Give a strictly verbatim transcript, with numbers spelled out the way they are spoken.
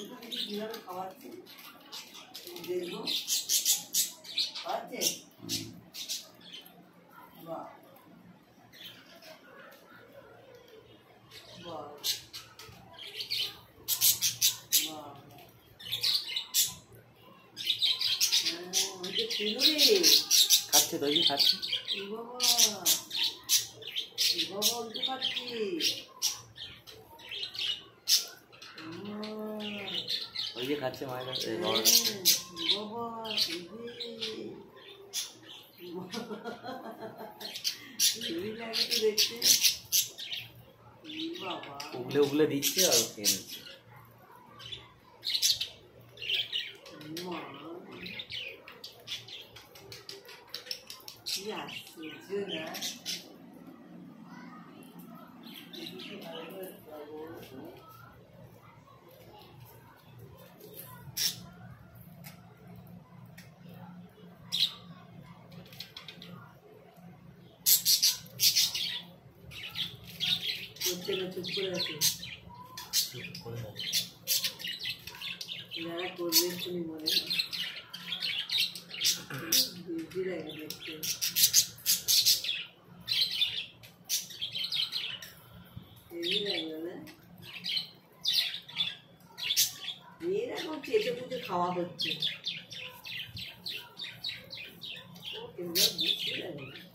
কিভাবে খাওয়াচ্ছে দেখবো খাওয়াচ্ছে বাহ বাহ বাহ খাচ্ছে তো এই খাচ্ছে বাবা বাবা অল্প খাচ্ছি ওই যে খাচ্ছে মায়ের কাছে বাবার কাছে বাবা লাগে তো দেখতে বাবা উগলে উগলে দিচ্ছে আর খেয়ে নিচ্ছে কি আশ্চর্য না চুপ করে আছে যারা করবে তুমি মনে বিজি লাগে দেখতে হেভি লাগলো না মেয়েরা এখন চেটে পুটে খাওয়া হচ্ছে ও কিন্তু বুঝতে লাগে